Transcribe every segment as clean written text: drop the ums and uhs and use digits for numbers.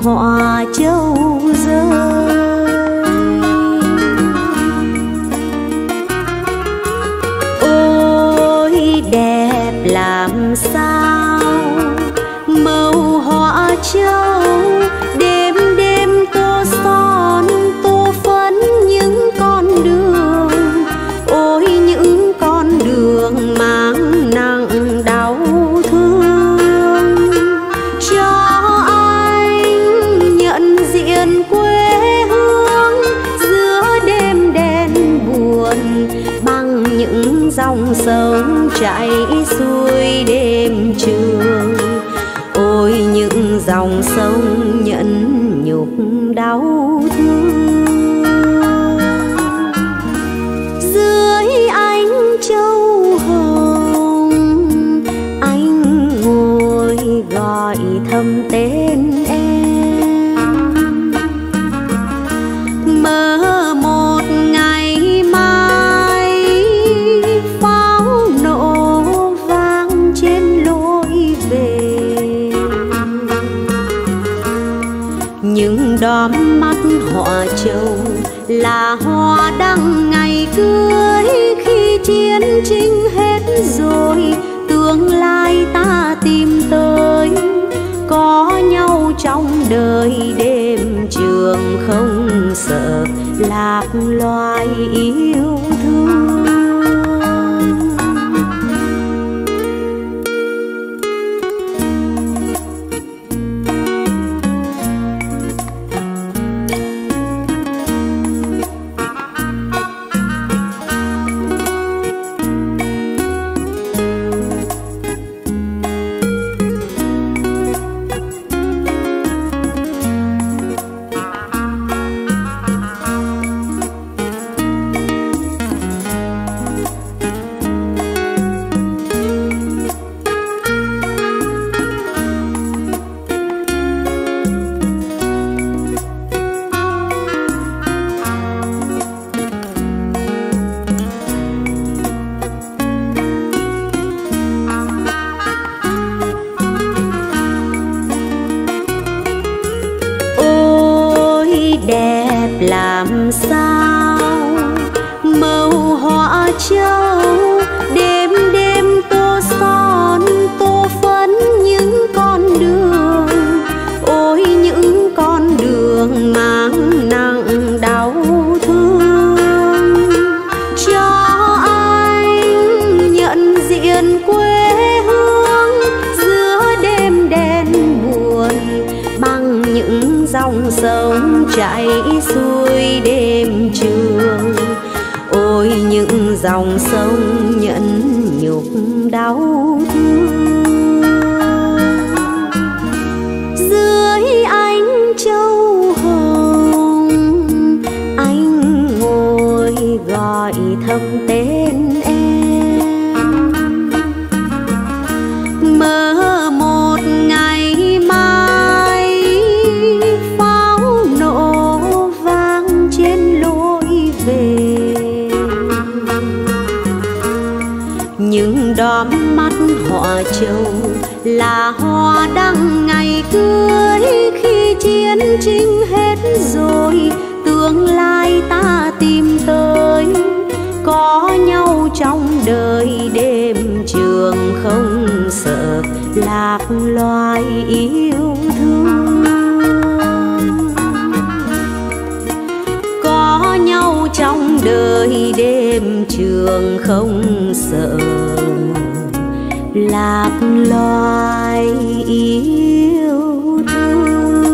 họa châu rơi. Ôi đẹp làm sao màu họa châu, đêm đêm tô son tô phấn những con đường. Ôi những con đường mang nặng đau thương, cho anh nhận diện quê hương giữa đêm đen buồn, bằng những dòng sông chảy xuôi đêm trường. Ôi những dòng sông nhẫn nhục đau thương, dưới ánh châu hồng anh ngồi gọi thầm tên em. Mơ một ngày mai pháo nổ vang trên lối về, những đóm mắt họa châu là hoa đăng ngày cưới. Khi chiến tranh hết rồi tương lai ta tìm tới, có nhau trong đời đêm trường không sợ lạc loài yêu thương. Đẹp làm sao màu họa châu, đêm đêm tô son tô phấn những con đường. Ôi những con đường mang nặng đau thương, cho anh nhận diện quê hương giữa đêm đen buồn, bằng những dòng sông chảy xuôi đêm trường. Ôi những dòng sông nhẫn nhục đau thương, dưới ánh châu hồng anh ngồi gọi thầm tên em. Mơ một ngày mai pháo nổ vang trên lối về, những đóm mắt họa châu là hoa đăng ngày cưới. Khi chiến tranh hết rồi tương lai ta tìm tới, có nhau trong đời đêm trường không sợ lạc loài yêu thương. Có nhau trong đời đêm trường không sợ lạc loài yêu thương.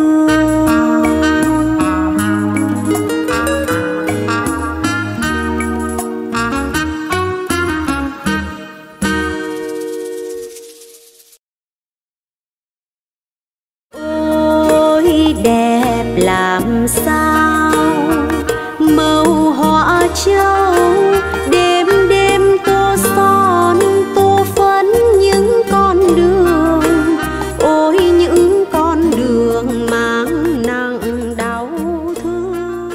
Ôi đẹp làm sao màu họa châu, đêm đêm tô son tô phấn những con đường. Ôi những con đường mang nặng đau thương.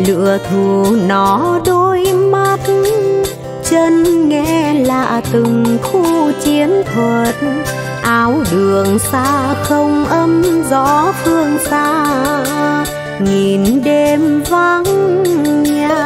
lửa thù nó đôi mắt, chân nghe lạ từng khu chiến thuật. Áo đường xa không âm gió phương xa, nghìn đêm vắng nhà.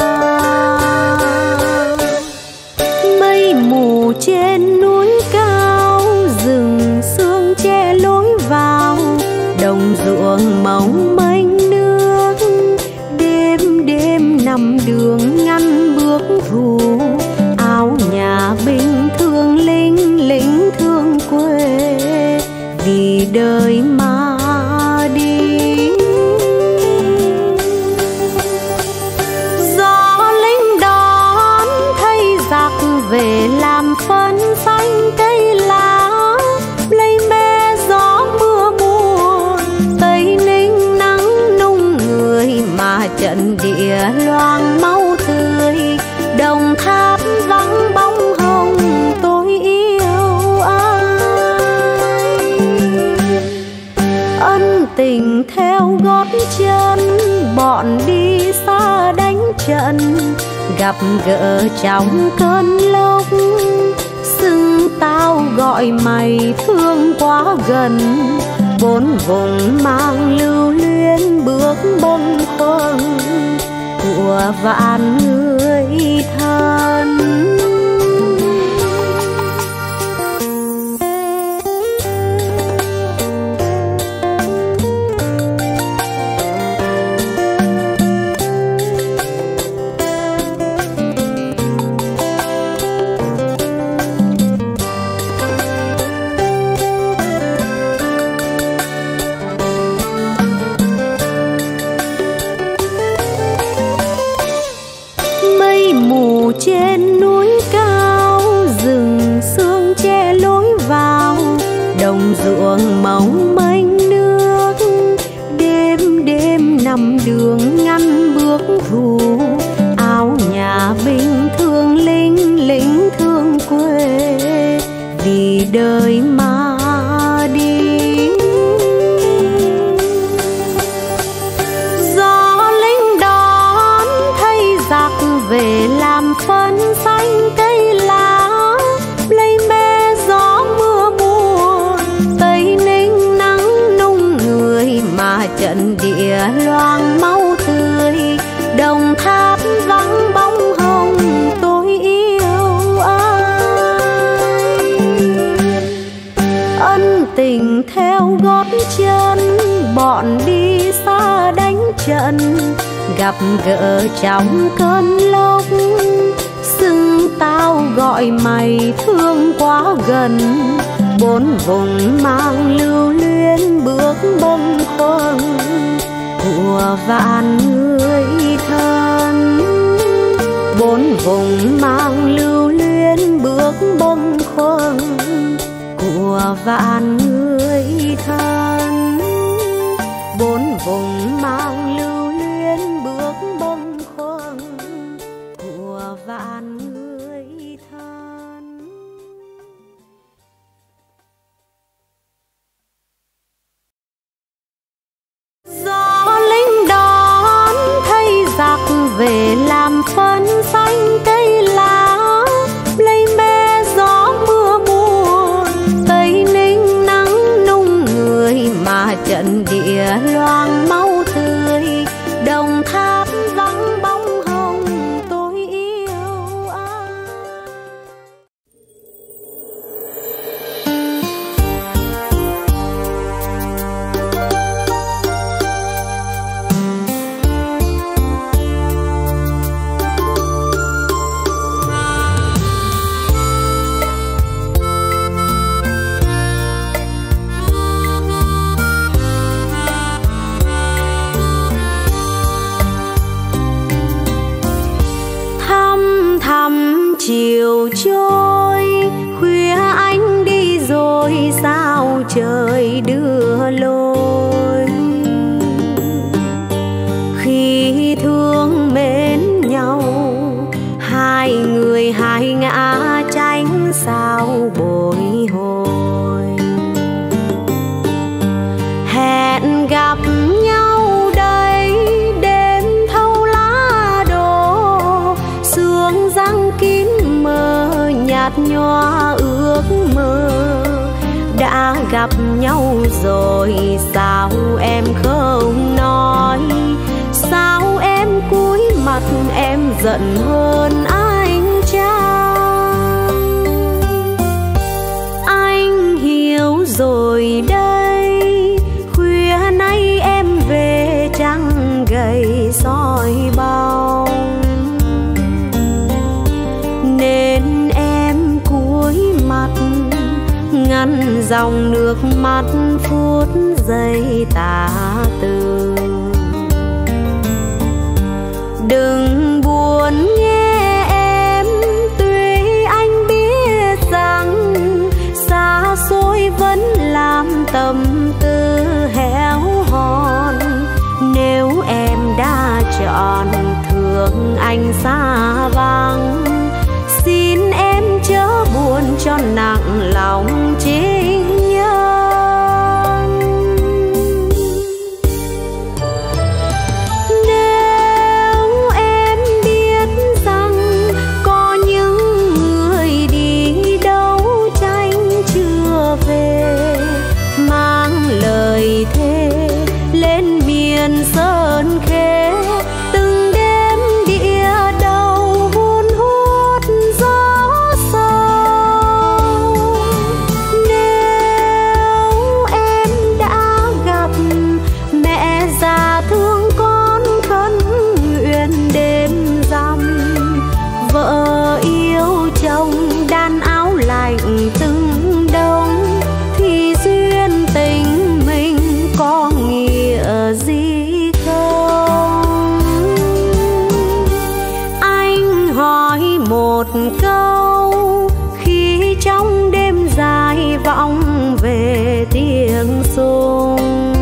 Mây mù trên núi cao, rừng sương che lối vào, đồng ruộng mỏng mênh nước. Đêm đêm nằm đường ngăn bước thù, áo nhà bình thường lính lính thương quê, vì đời mà đi. Gió lính đón thay giặc về làm phân xanh cây lá, lấy me gió mưa buồn. Tây Ninh nắng nung người mà trận địa loang máu tươi. Đồng Tháp vắng bóng hồng tôi yêu ai. Ân tình theo gót chân, bọn đi xa đánh trận. Gặp gỡ trong cơn lốc, xưng tao gọi mày thương quá gần. Bốn vùng mang lưu luyến bước bâng khuâng của vạn người thân. Trên núi cao, rừng sương che lối vào, đồng ruộng mỏng mênh nước. Đêm đêm nằm đường ngăn bước thù, áo nhà bình thường lính lính thương quê, vì đời mà đi. Gió lính đón thay giặc về làm phân xanh cây lá, lấy me gió mưa buồn. Tây Ninh nắng nung người mà trận địa loang máu tươi. Đồng Tháp vắng bóng hồng tôi yêu ai. Ân tình theo gót chân, bọn đi xa đánh trận. Gặp gỡ trong cơn lốc, xưng tao gọi mày thương quá gần. Bốn vùng mang lưu luyến bước bâng khuâng của vạn người thân. Bốn vùng mang lưu luyến bước bâng khuâng của vạn người thân. Bốn vùng mang lưu luyến bước bâng khuâng của vạn người thân. Gió lính đón thay giặc về làm phân xanh cây lá, lấy me gió mưa buồn. Tây Ninh nắng nung người mà trận địa loang máu tươi. Đồng Tháp vắng bóng hồng tôi yêu ai. Chiều trôi khuya anh đi rồi sao trời đưa lối. Khi thương mến nhau, hai người hai ngã tránh sao bồi hồi. Hẹn gặp nhau đây đêm thâu lá nhạt nhòa ước mơ. Đã gặp nhau rồi sao em không nói, sao em cúi mặt em giận hơn anh chăng? Anh hiểu rồi đây, khuya nay em về trăng gầy soi bóng, nên em cúi mặt ngăn dòng nước mắt phút giây tả từ. Đừng buồn nghe em, tuy anh biết rằng xa xôi vẫn làm tâm tư héo hon. Nếu em đã chọn thương anh xa vắng, xin em chớ buồn cho nặng lòng chính nhân. Nếu em biết rằng có những người đi đấu tranh chưa về, mang lời thề lên miền sơn khê, từng đêm địa đầu hun hút gió sâu. Nếu em đã gặp mẹ già thương con khấn nguyện đêm rằm, vợ yêu chồng đan áo lạnh từng đông, thì duyên tình mình có nghĩa gì không? Anh hỏi một câu khi trong đêm dài vọng về tiếng sung,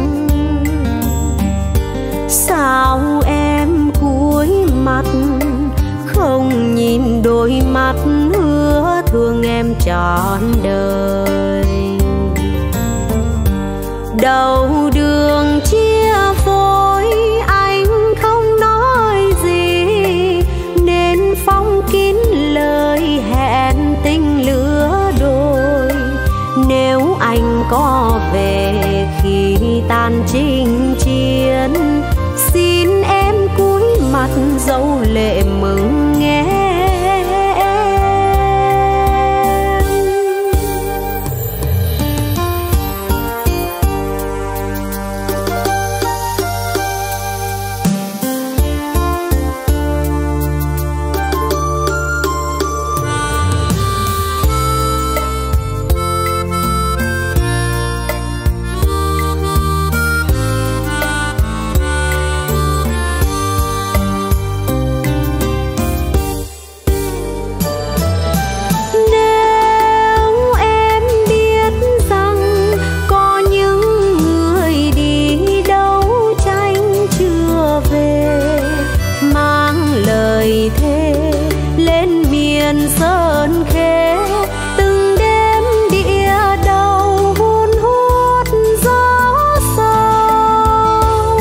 sao em cúi mặt không nhìn đôi mắt hứa thương em trọn đời? Đầu đường chia phối anh không nói gì, nên phong kín lời hẹn tình lứa đôi. Nếu anh có về khi tan chinh chiến, xin em cúi mặt dấu lệ mừng nghe. Sơn khê từng đêm địa đầu hun hút gió sâu.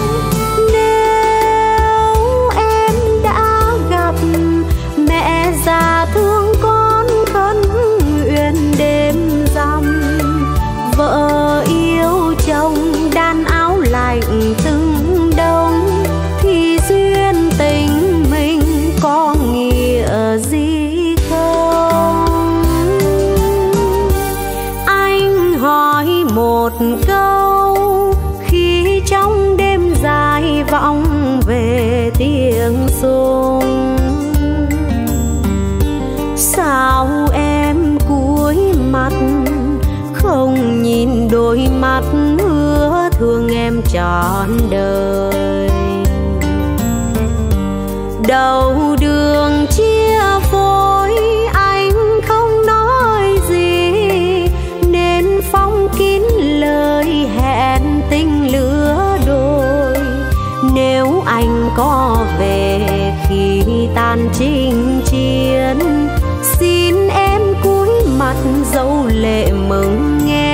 Nếu em đã gặp mẹ già thương con khấn nguyện đêm rằm, vợ yêu chồng đan áo lạnh từng đông, thì duyên tình mình có nghĩa gì? Một câu khi trong đêm dài vọng về tiếng sung, sao em cúi mặt không nhìn đôi mắt hứa thương em trọn đời? Đầu đường chia phối anh không nói gì, nên phong kín lời hẹn tình lứa đôi. Nếu anh có về khi tan chinh chiến, xin em cúi mặt dấu lệ mừng nghe.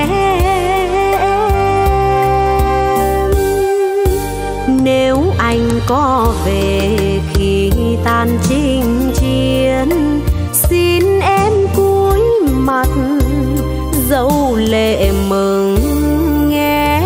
Nếu anh có về khi tan chinh chiến, xin em cúi mắt dấu lệ mừng nghe.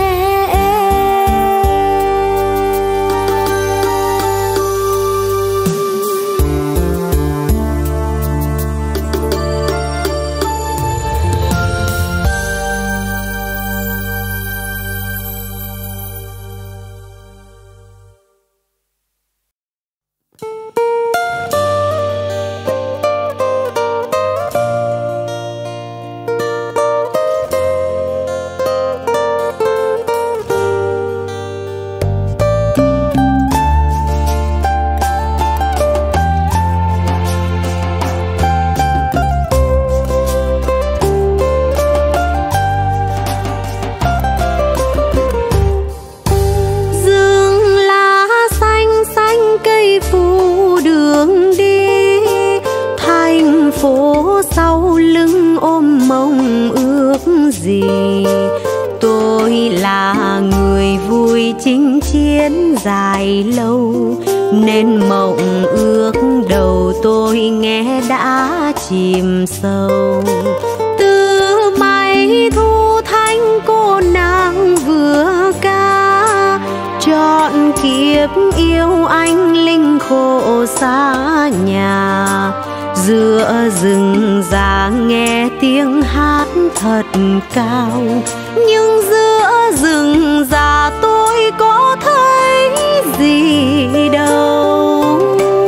Tôi là người vui chinh chiến dài lâu, nên mộng ước đầu tôi nghe đã chìm sâu. Từ máy thu thanh cô nàng vừa ca, trọn kiếp yêu anh linh khổ xa nhà. Giữa rừng già nghe tiếng hát thật cao, nhưng giữa rừng già tôi có thấy gì đâu.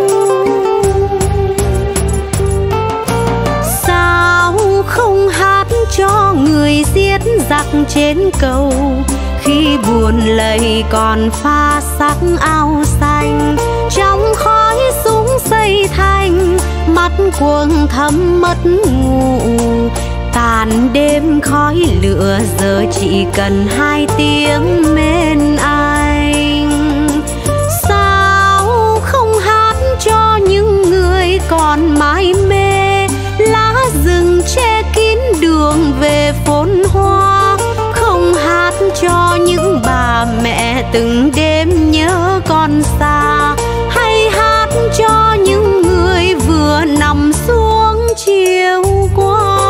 Sao không hát cho người giết giặc trên cầu, khi buồn lầy còn pha sắc áo xanh. Trong khói súng xây thành, mắt quầng thâm mất ngủ. Tàn đêm khói lửa giờ chỉ cần 2 tiếng bên anh. Sao không hát cho những người còn mải mê, lá rừng che kín đường về phồn hoa. Không hát cho những bà mẹ từng đêm nhớ con xa, hay hát cho những người vừa nằm xuống chiều qua.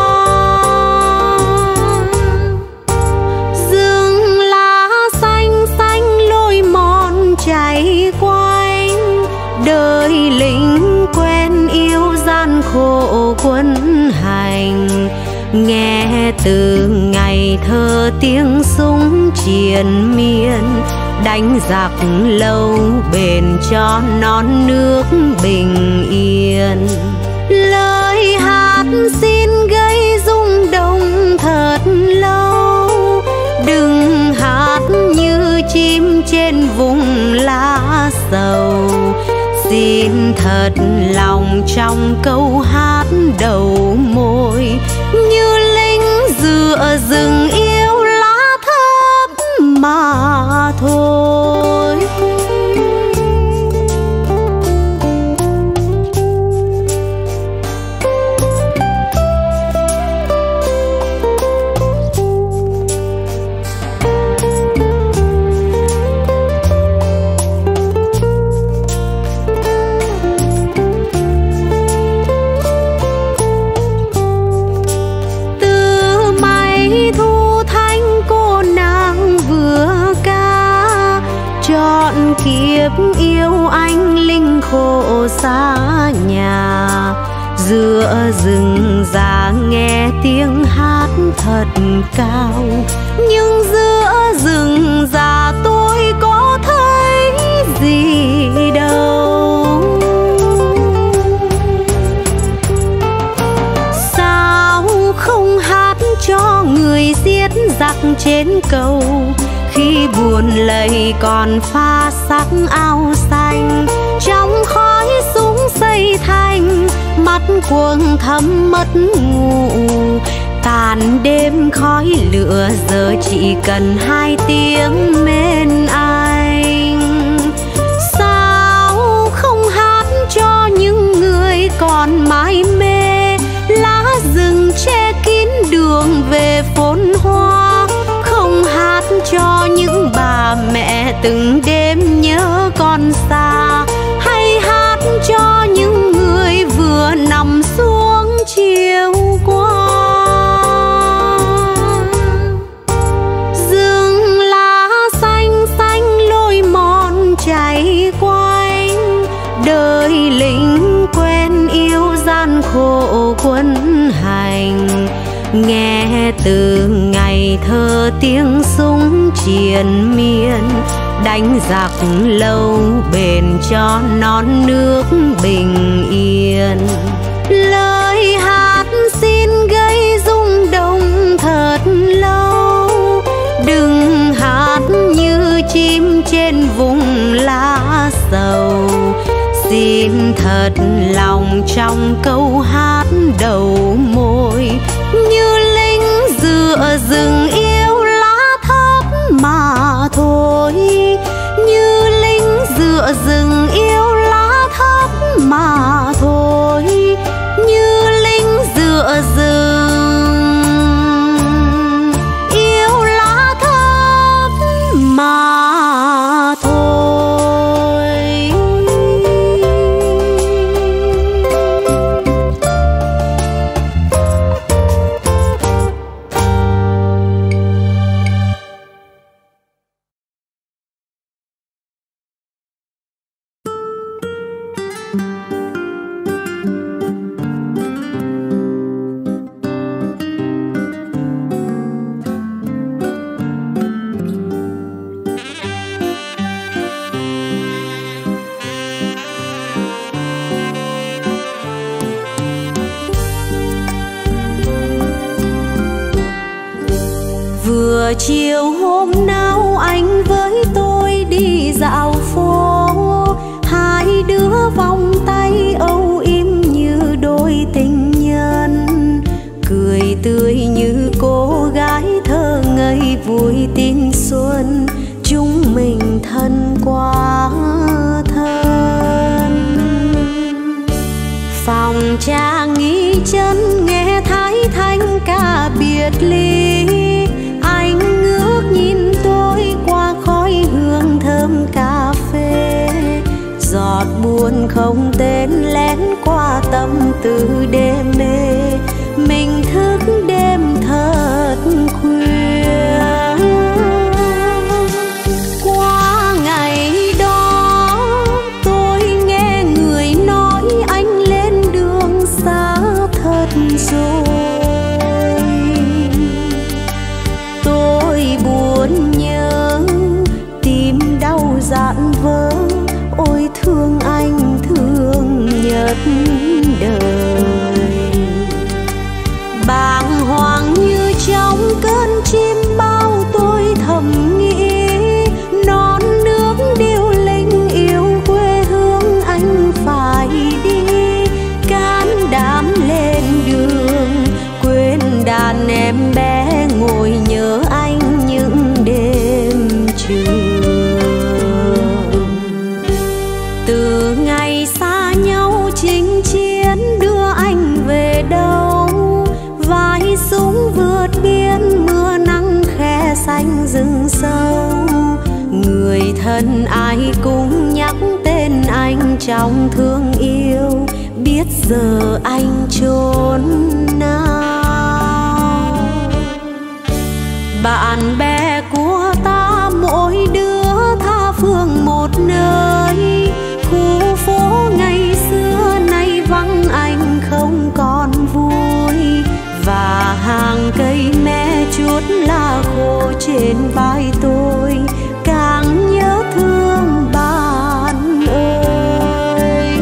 Rừng lá xanh xanh lối mòn chảy quanh, đời lính quen yêu gian khổ quân hành. Nghe từ ngày thơ tiếng súng triền miên, đánh giặc lâu bền cho non nước bình yên. Lời hát xin gây rung động thật lâu, đừng hát như chim trên vùng lá sầu. Xin thật lòng trong câu hát đầu môi, như lính dựa rừng yêu lá thơm mà thôi. Kiếp yêu anh linh khổ xa nhà. Giữa rừng già nghe tiếng hát thật cao, nhưng giữa rừng già tôi có thấy gì đâu. Sao không hát cho người giết giặc trên cầu, khi buồn lầy còn pha sắc áo xanh. Trong khói súng xây thành, mắt quầng thâm mất ngủ. Tàn đêm khói lửa giờ chỉ cần 2 tiếng bên anh. Sao không hát cho những người còn mải mê, lá rừng che kín đường về phồn hoa. Không hát cho những bà mẹ từng đêm nhớ con xa, hay hát cho những người vừa nằm xuống chiều qua. khổ quân hành. Nghe từ ngày thơ tiếng súng triền miên, đánh giặc lâu bền cho non nước bình yên. Lời hát xin gây rung động thật lâu, đừng hát như chim trên vùng lá sầu. Xin thật lòng trong câu hát đầu môi, như lính dựa rừng yêu lá thấp mà thôi. Như lính dựa rừng yêu lá thấp mà thôi. Như lính dựa rừng yêu lá thấp mà thôi. Vừa chiều hôm nào anh với tôi đi dạo phố, hai đứa vòng tay âu yếm như đôi tình nhân, cười tươi như cô gái thơ ngây vui tin xuân, chúng mình thân quá thân. Phòng trà nghỉ chân nghe Thái Thanh ca biệt ly, anh ngước nhìn tôi qua khói hương thơm cà phê. Giọt buồn không tên lén qua tâm tư đêm mê, mình thức đêm thật khuya. Qua ngày đó tôi nghe người nói anh lên đường xa thật rồi. Tôi buồn nhớ tim đau dạn vỡ, ôi thương anh thương nhất đời. Bàng hoàng như trong cơn chim bao tôi thầm nghĩ, non nước điêu linh yêu quê hương anh phải đi. Can đảm lên đường quên đàn em bé ngồi nhớ anh những đêm trường. Từ ngày xa nhau chinh chiến đưa anh về đâu, vai súng vượt biên mưa nắng khe xanh rừng sâu. Người thân ai cũng nhắc tên anh trong thương yêu, biết giờ anh chốn nào. Bạn bè của ta mỗi đứa tha phương một nơi, khu phố ngày xưa nay vắng anh không còn vui. Và hàng cây me chuốt lá khô trên vai tôi càng nhớ thương bạn ơi.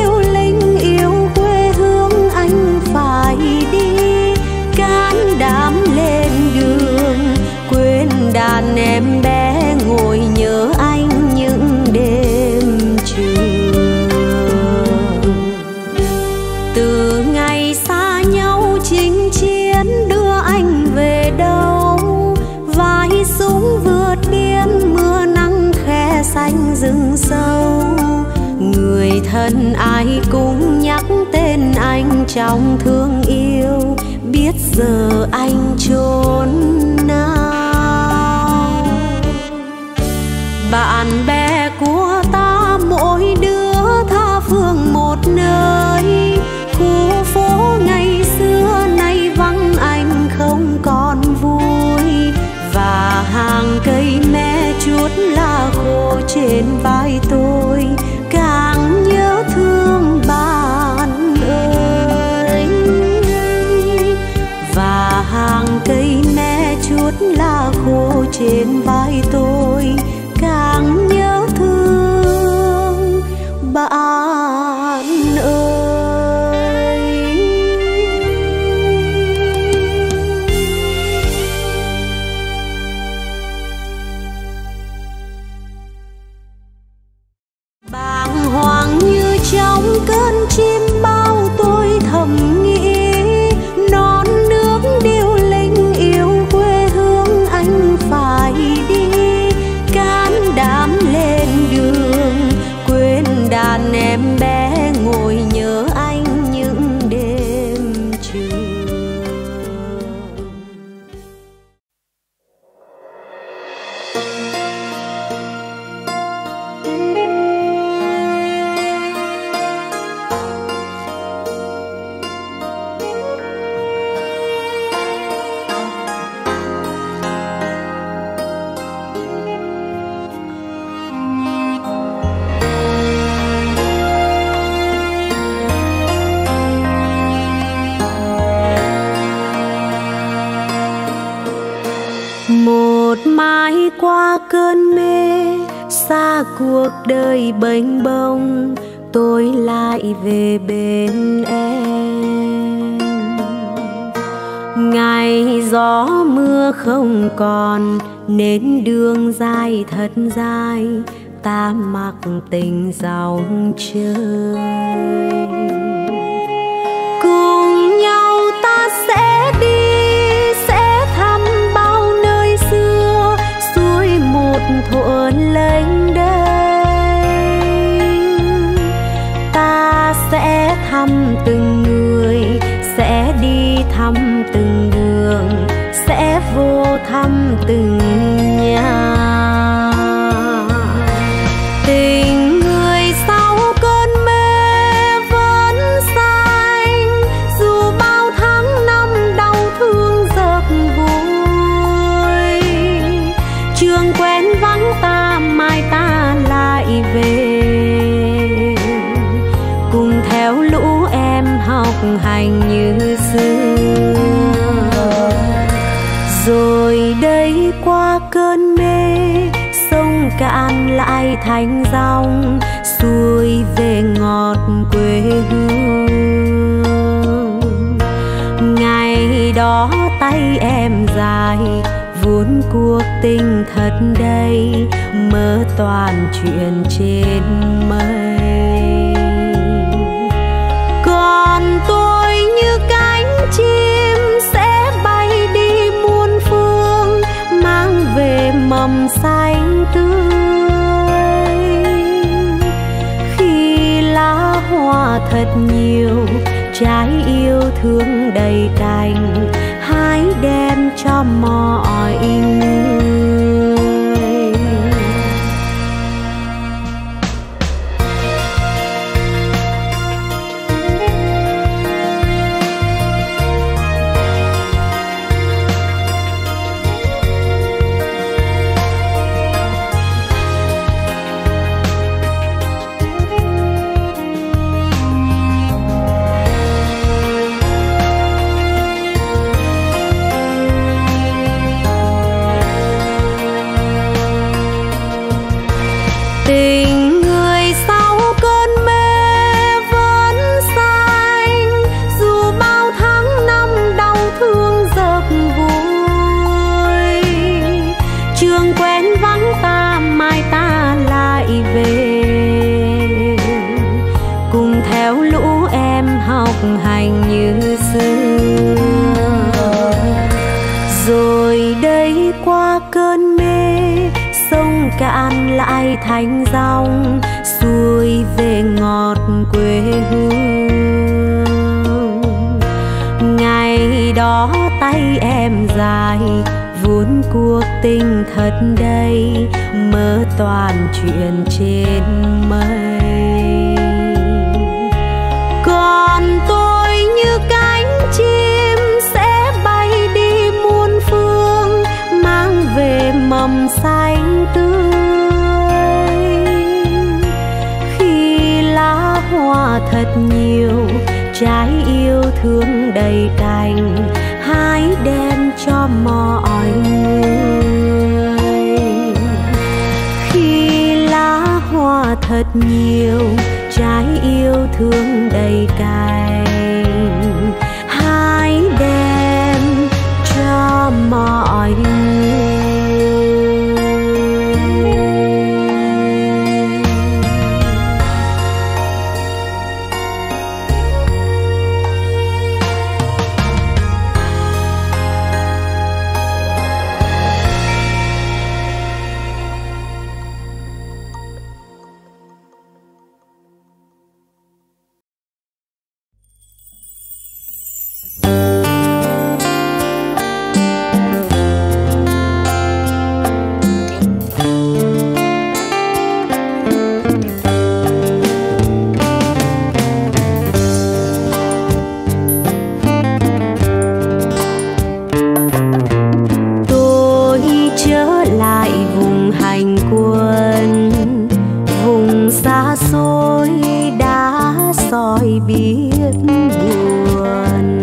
Can đảm rừng sâu. Người thân ai cũng nhắc tên anh trong thương yêu, biết giờ anh chốn nào. Bạn bè của ta mỗi đứa tha phương một nơi, khu phố ngày xưa nay vắng anh không còn vui. Và hàng cây me chuốt lá khô trên vai tôi, càng nhớ thương bạn ơi. Và hàng cây me chuốt lá khô trên vai tôi, càng nhớ thương bạn ơi. Bàng hoàng như trong cơn chim bao, tôi thầm nghĩ non nước điêu linh yêu quê hương anh phải đi. Can đảm lên đường quên đàn em bé, ngồi nhớ anh những đêm trường. Một mai qua cơn mê, xa cuộc đời bênh bông, tôi lại về bên em. Ngày gió mưa không còn, nên đường dài thật dài, ta mặc tình dòng chơi. Cùng nhau ta sẽ đi, sẽ thăm bao nơi xưa, suối một thuở lênh đênh. Ta sẽ thăm từng người, sẽ đi thăm từng đường, sẽ vô thăm từng nhà. Tình người sau cơn mê vẫn xanh, dù bao tháng năm đau thương giấc vui. Trường quen vắng ta, mai ta lại về, cùng theo lũ em học hành như xưa. Rồi đây qua cơn mê, sông cạn lại thành dòng, xuôi về ngọt quê hương. Ngày đó tay em dài, vốn cuộc tình thật đầy, mơ toàn chuyện trên mây. Còn tôi như cánh chim sẽ bay đi muôn phương, mang về mầm xanh tươi. Khi lá hoa thật nhiều, trái yêu thương đầy cành, hãy đem cho mọi người. Tình người sau cơn mê vẫn xanh, dù bao tháng năm đau thương giấc vui. Trường quen vắng ta, mai ta lại về, cùng theo lũ em học hành như xưa. Rồi đây qua cơn mê, sông cạn lại thành dòng xuôi về ngọt quê hương. Ngày đó tay em dài vốn cuộc tình thật đầy, mơ toàn chuyện trên mây. Còn tôi như cánh chim sẽ bay đi muôn phương, mang về mầm xanh tươi. Khi lá hoa thật nhiều, trái yêu thương đầy cành, hái đem cho mọi người. Khi lá hoa thật nhiều, trái yêu thương đầy cành, hái đem cho mọi người. Biết buồn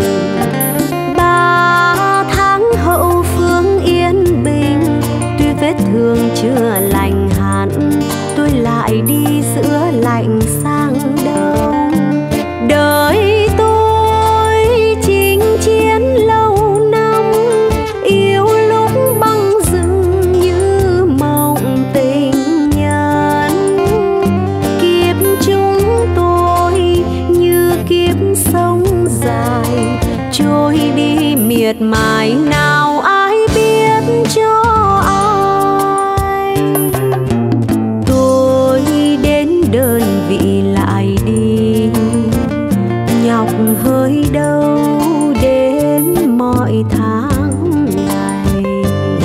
3 tháng hậu phương yên bình, tuy vết thương chưa lành hẳn, tôi lại đi giữa lạnh sang đông. Đời tôi chinh chiến lâu năm, yêu lúc băng rừng như mộng tình nhân. Kiếp chúng tôi kiếp sống dài trôi đi miệt mài, nào ai biết cho ai. Tôi đến đơn vị lại đi, nhọc hơi đâu đến mọi tháng ngày.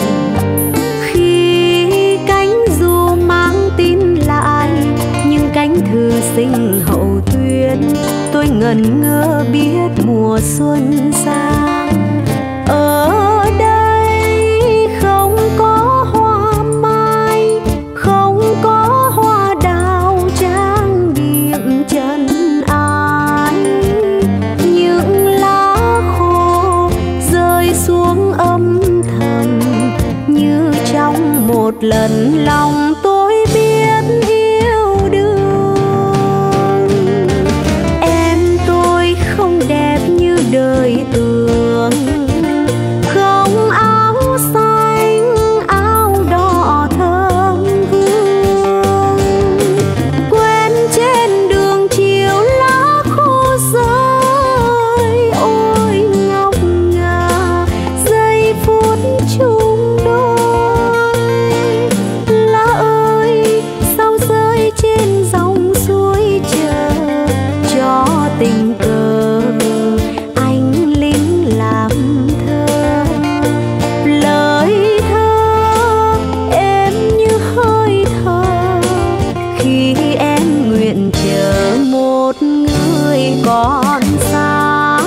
Khi cánh dù mang tin lại, nhưng cánh thư sinh hậu tuyến, tôi ngẩn ngơ biết mùa xuân sang. Ở đây không có hoa mai, không có hoa đào trang điểm chân ai. Những lá khô rơi xuống âm thầm, như trong một lần lòng tôi biết yêu đương. Em tôi không đẹp như đời tưởng, không áo xanh áo đỏ thơm hương. Quen trên đường chiều lá khô rơi, ôi ngọc ngà giây phút chung đôi. Lá ơi sao rơi trên dòng suối chờ, cho tình cờ anh lính làm thơ. Lời thơ em như hơi thở, khi em nguyện chờ một người còn xa.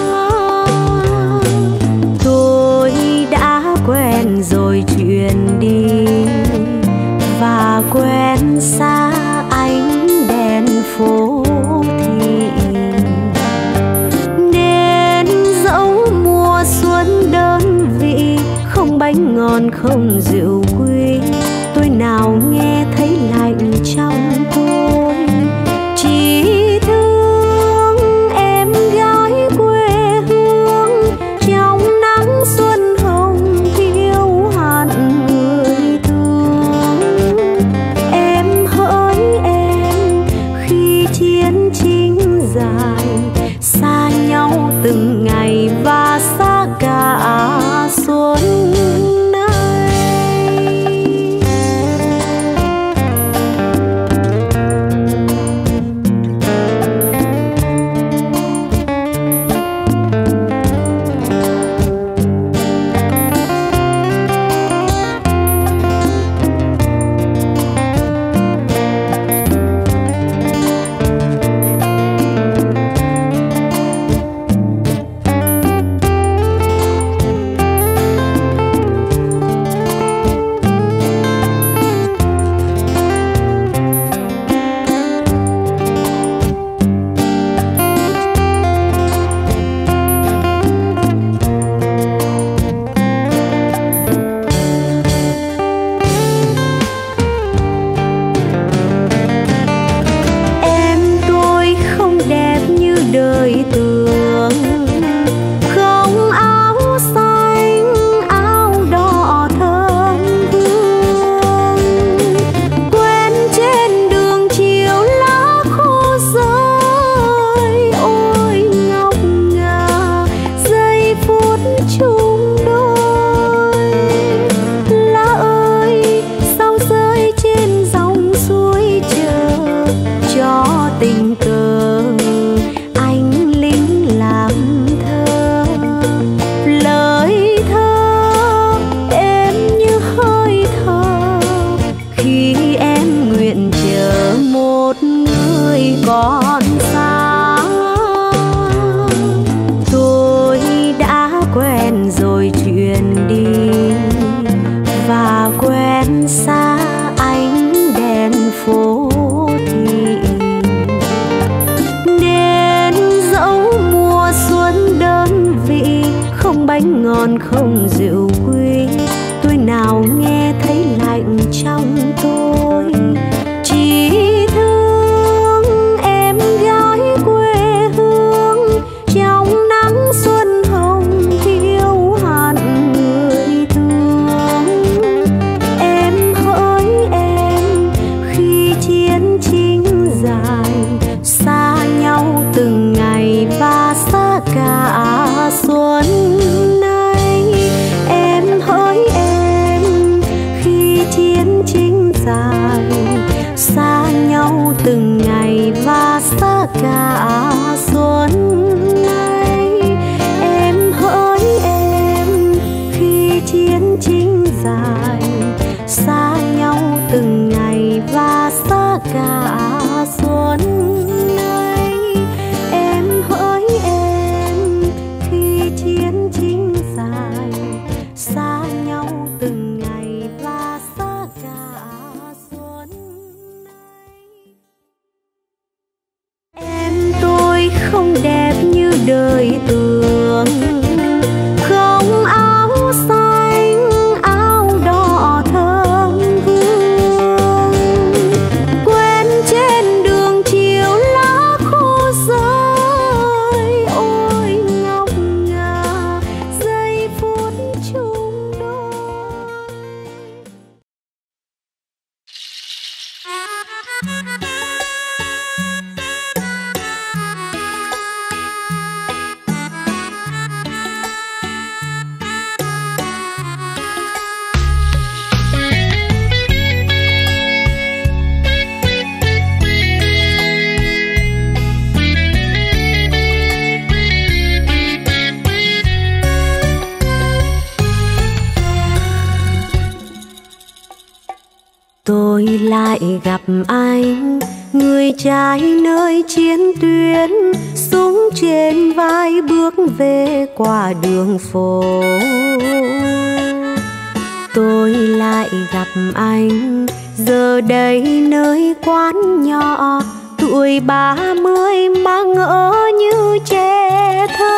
Tôi đã quen rồi chuyện đi, và quen xa ánh đèn phố thị. Nên dẫu mùa xuân đơn vị, không bánh ngon không rượu quý, tôi nào nghe thấy lạnh trong tôi. Chỉ thương em gái quê hương, trong nắng xuân hồng thiếu hẳn người thương. Em hỡi em khi chiến tranh dài, xa nhau từng ngày và xa cả xuân nay. bánh ngon không rượu quý, tôi nào nghe thấy lạnh trong tôi. Chỉ thương em gái quê hương, trong nắng xuân hồng thiếu hẳn người thương. Em hỡi em khi chiến tranh dài, xa nhau từng ngày và xa cả xuân nay. Em hỡi em khi chiến tranh dài, xa nhau từng ngày và xa cả xuân nay. Em hỡi em khi chiến tranh dài, xa nhau từng ngày và xa cả xuân nay. Em hỡi em khi chiến tranh dài, xa nhau từng ngày và xa cả xuân nay. Em tôi không đẹp như đời tưởng, không áo xanh áo đỏ thơm hương, quen trên đường chiều lá khô rơi. Ôi ngọc ngà giây phút chung đôi. Tôi lại gặp anh, người trai nơi chiến tuyến, súng trên vai bước về qua đường phố. Tôi lại gặp anh giờ đây nơi quán nhỏ, tuổi 30 mà ngỡ như trẻ thơ.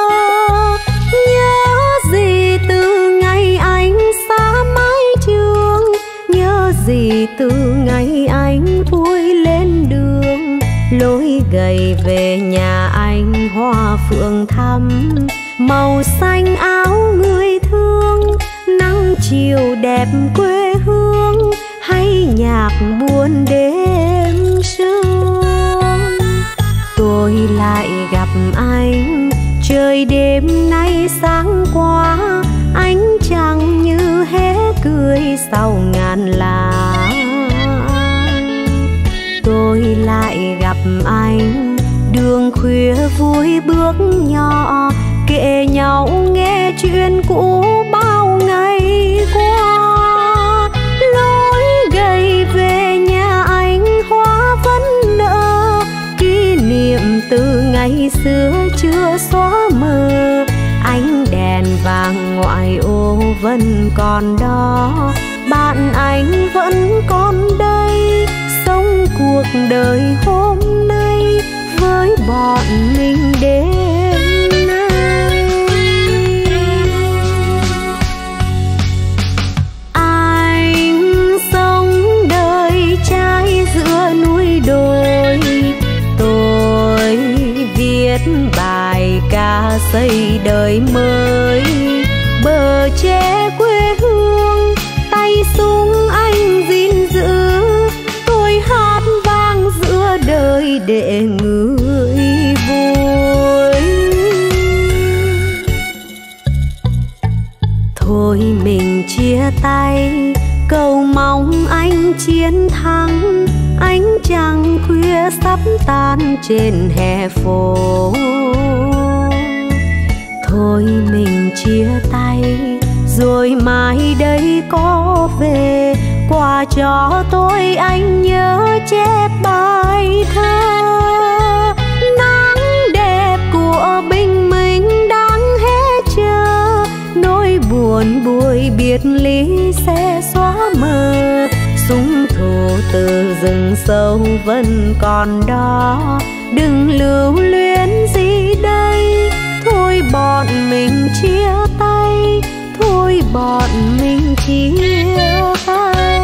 Nhớ gì từ ngày anh xa mái trường, nhớ gì từ ngày anh vui lên đường, lối gầy về nhà anh hoa phượng thắm, màu xanh áo người thương, nắng chiều đẹp quê hương, hay nhạc buồn đêm sương. Tôi lại gặp anh, trời đêm nay sáng quá, ánh trăng như hé cười sau ngàn lá. Tôi lại gặp anh, đường khuya vui bước nhỏ, kể nhau nghe chuyện cũ bao ngày qua. Lối gầy về nhà anh hoa vẫn nở, kỷ niệm từ ngày xưa chưa xóa mờ. Ánh đèn vàng ngoại ô vẫn còn đó, bạn anh vẫn còn đây, sống cuộc đời hôm nay với bọn mình đêm nay. Anh sống đời trai giữa núi đồi, tôi viết bài ca xây đời mới. Bờ tre quê hương, tay súng anh gìn giữ, tôi hát vang giữa đời để người vui. Thôi mình chia tay, cầu mong anh chiến thắng. Ánh trăng khuya sắp tan trên hè phố. Thôi mình chia tay, rồi mai đây có về, quà cho tôi anh nhớ chép bài thơ. Nắng đẹp của bình minh đang hé chờ, nỗi buồn buổi biệt ly sẽ xóa mờ. Súng thù từ rừng sâu vẫn còn đó, đừng lưu luyến gì đây, thôi bọn mình chia tay. chia tay.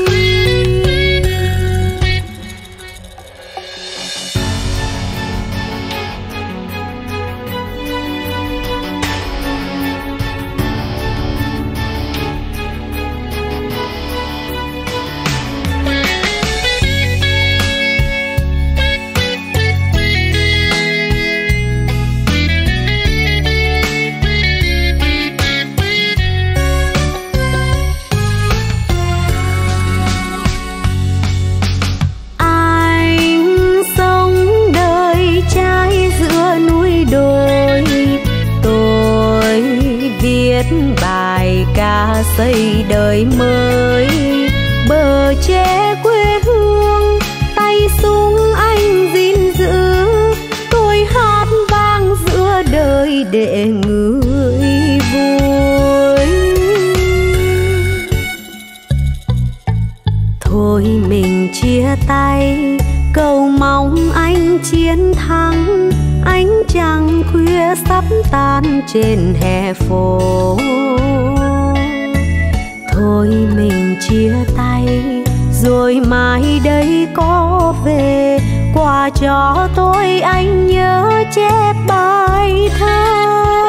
Bài ca xây đời mới, bờ tre quê hương, tay súng anh gìn giữ. Tôi hát vang giữa đời để người vui. Thôi mình chia tay, cầu mong anh chiến thắng. Ánh trăng khuya sắp tan trên hè phố. Thôi mình chia tay, rồi mai đây có về. Quà cho tôi anh nhớ chép bài thơ.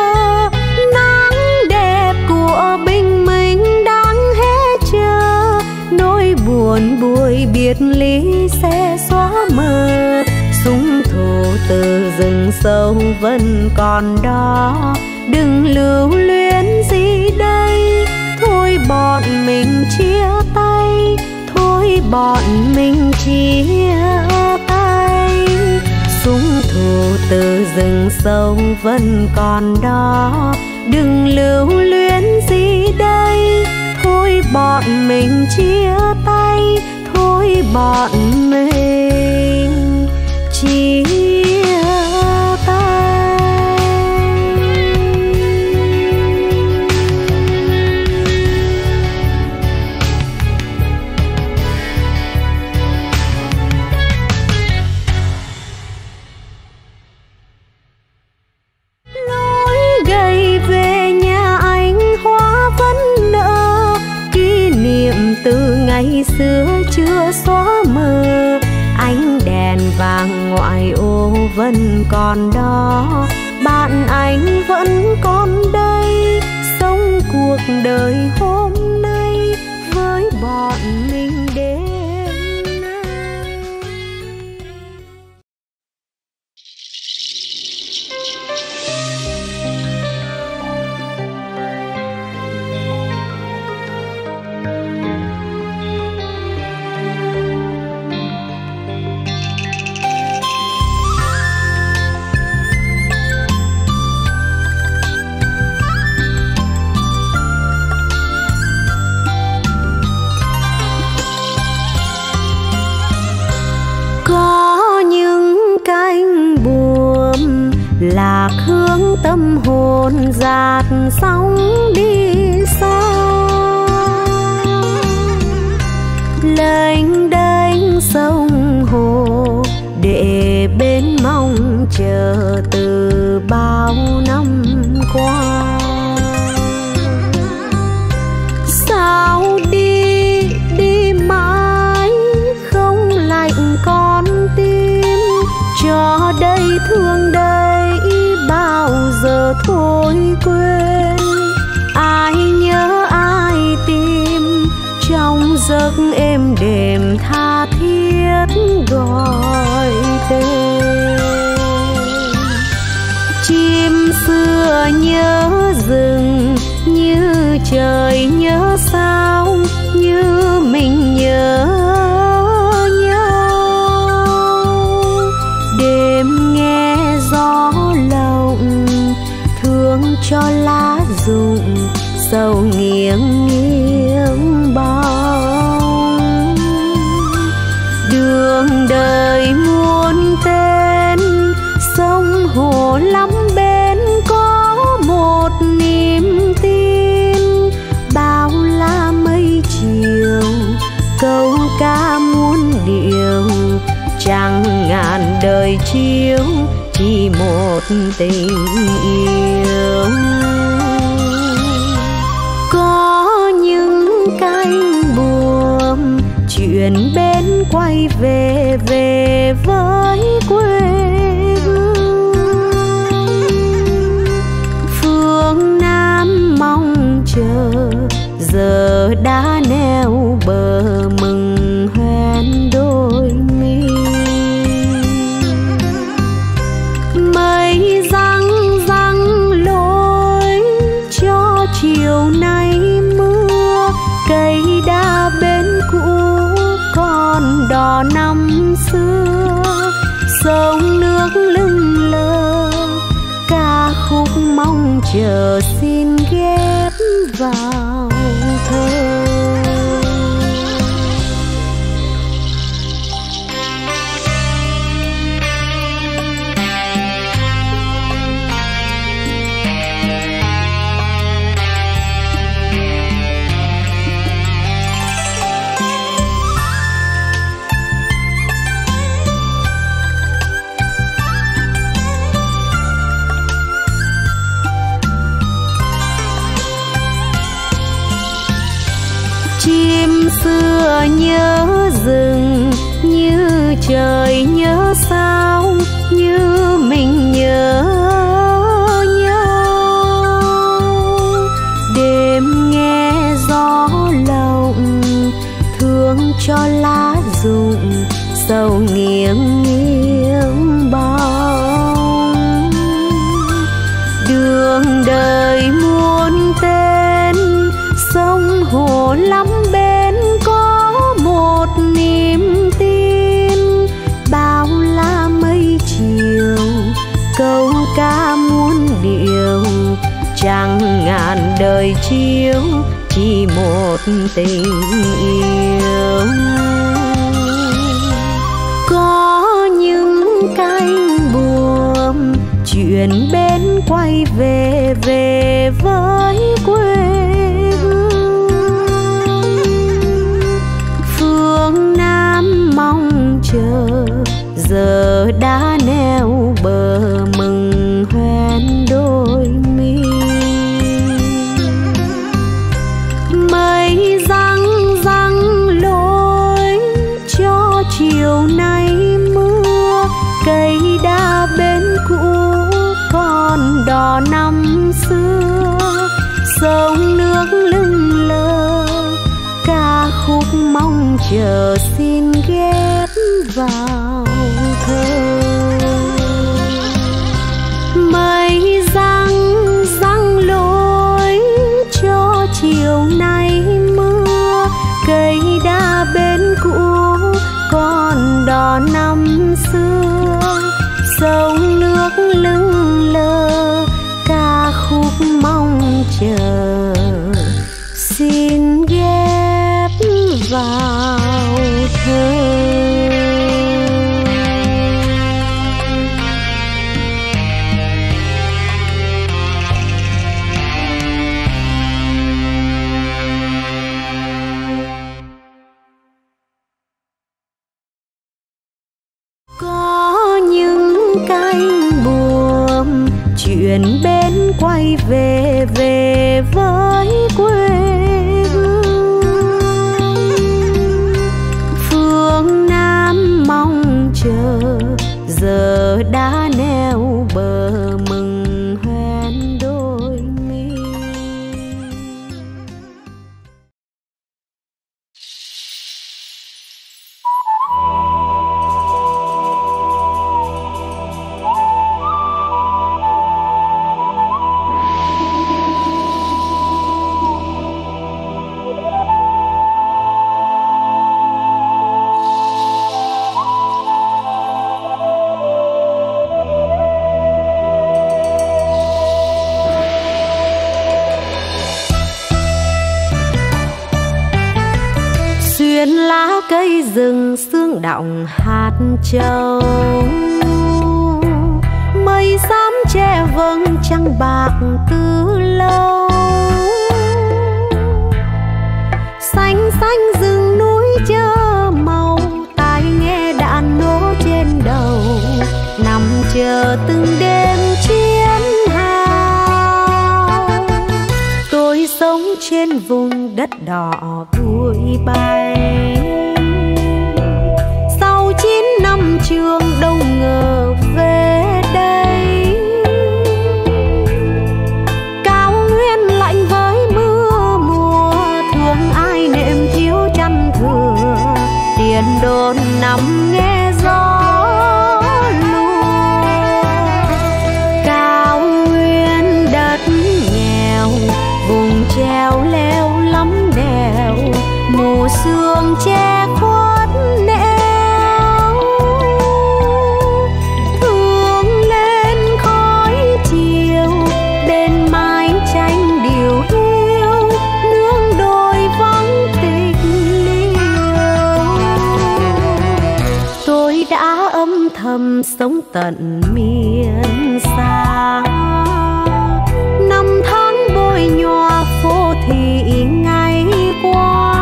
Nắng đẹp của bình minh đang hết chờ. Nỗi buồn buổi biệt ly sẽ xóa mờ. Súng thù từ rừng sâu vẫn còn đó. Đừng lưu luyến gì đây. Thôi bọn mình chia tay. Thôi bọn mình chia tay. Súng thù từ rừng sâu vẫn còn đó. Đừng lưu luyến gì đây. Thôi bọn mình chia tay. Thôi bọn mình chia tay. Lối gầy về nhà anh hoa vẫn nở. Kỷ niệm từ ngày xưa chưa xóa mờ. Ánh đèn vàng ngoại ô vẫn còn đó. Bạn anh vẫn còn đây. Sống cuộc đời hôm nay với bọn mình đêm nay. Lạc hướng tâm hồn dạt sóng đi xa. Lênh đênh sông hồ để bên mong chờ từ bao năm qua. Sao đi đi mãi không lạnh con tim. Cho đây thương đây bao giờ thôi quên. Ai nhớ ai tìm trong giấc êm đềm tha thiết gọi tên. Chim xưa nhớ rừng như trời nhớ sao. Như mình nhớ nhau. Đêm nghe gió lộng thương cho lá rụng. Sầu nghiêng nghiêng bóng. Đường đời muôn tên. Sông hồ lắm bên có một niềm tin. Bao la mây chiều câu ca muôn điệu. Chẳng ngàn đời chiếu chỉ một tình yêu. Có những chuyện bên quay về về với quê hương. Phương Nam mong chờ giờ đã neo bờ mừng hoen đôi mi. Mây răng răng lối cho chiều nay mưa, cây đa bên cũ còn đò năm xưa. Sông nước lưng lơ ca khúc mong chờ xin ghép vào thơ. Chim xưa nhớ rừng như trời nhớ sao, như mình nhớ nhau. Đêm nghe gió lộng thương cho lá rụng, sầu nghiêng nghiêng bóng. Đường đời muôn tên, sông hồ lắm bên có một niềm tin. Bao la mây chiều câu ca muôn điệu, chẳng ngàn đời chiếu chỉ một tình yêu. Có những cánh buồm chuyện bên quay về về với quê hương. Phương Nam mong chờ giờ đã neo bờ mừng hoen đôi mi. Mây răng răng lối cho chiều nay mưa, cây đa bên cũ còn đò năm xưa. Sông nước lưng lơ ca khúc mong chờ xin ghép vào thơ. Mây răng răng lối cho chiều nay mưa, cây đa bên cũ còn đò năm xưa. Sông nước lưng lơ ca khúc mong chờ xin ghép vào thơ. Có những cánh buồm chuyện bên quay về về với quê hương. Phương Nam mong chờ giờ đã neo bờ mừng hoen đôi mi. Xuyên lá cây rừng sương đọng hạt châu, mây xám che vầng trăng bạc từ lâu. Xanh xanh rừng núi chơ màu, tai nghe đàn nổ trên đầu, nằm chờ từng đêm chiến hào. Tôi sống trên vùng đất đỏ vui bay, trường đâu ngờ về đây. Cao nguyên lạnh với mưa mùa, thương ai nệm thiếu chăn thừa, tiền đồn nằm nghe gió lùa. Cao nguyên đất nghèo, vùng treo leo lắm đèo, mù sương che khuất nẻo. Thương lên khói chiều, bên mái tranh điều hiu, nương đôi vắng tịch liêu. Tôi đã âm thầm sống tận miền xa, năm tháng bôi nhòa phố thị ngày qua.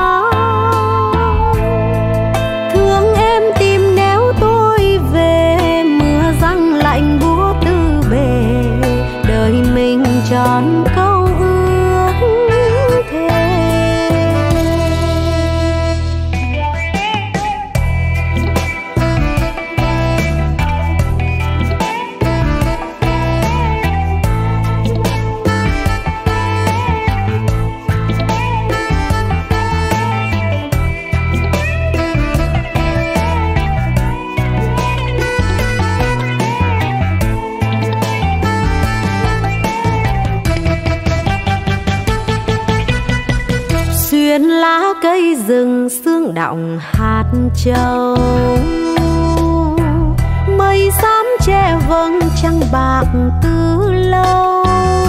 Thương em tìm nếu tôi về, mưa giăng lạnh búa tư bề, đời mình tròn câu ước thề. Xuyên lá cây rừng sương đọng hạt châu, mây xám che vầng trăng bạc từ lâu.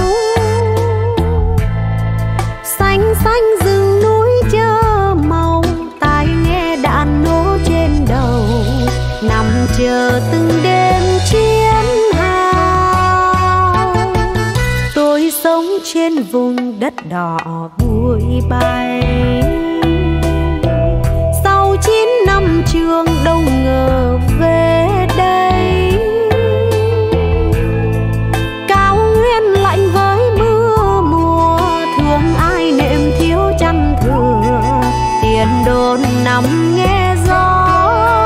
Xanh xanh rừng núi chơ màu, tai nghe đàn nổ trên đầu, nằm chờ từng đêm chiến hào. Tôi sống trên vùng đất đỏ bụi bay, sau 9 năm trường đâu ngờ về đây. Cao nguyên lạnh với mưa mùa, thương ai nệm thiếu chăn thừa, tiền đồn nằm nghe gió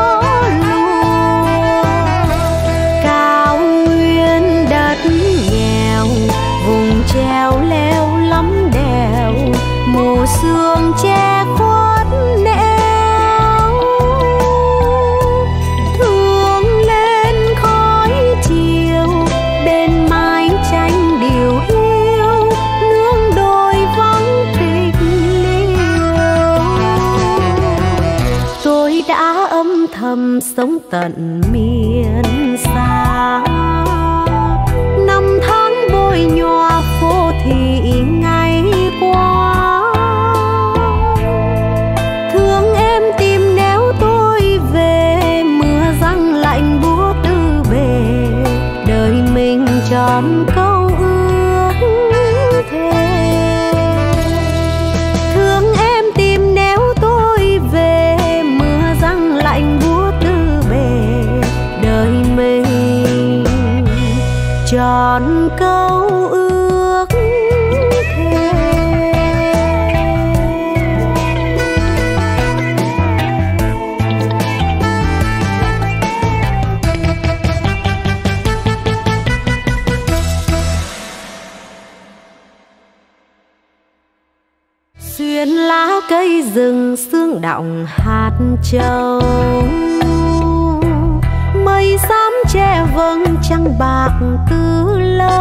lùa. Cao nguyên đất nghèo, vùng treo leo lắm đèo, mù sương che khuất nẻo. Thương lên khói chiều, bên mái tranh điều hiu, nương đôi vắng tịch liêu. Tôi đã âm thầm sống tận miền xa, năm tháng bôi nhòa phố thị ngày qua. Thương em tìm nếu tôi về, mưa giăng lạnh búa tư bề, đời mình tròn câu ước thề. Thương em tìm nếu tôi về, mưa giăng lạnh búa tư bề, đời mình tròn câu ước thề. Xuyên lá cây rừng sương đọng hạt châu, mây xám che vầng trăng bạc từ lâu.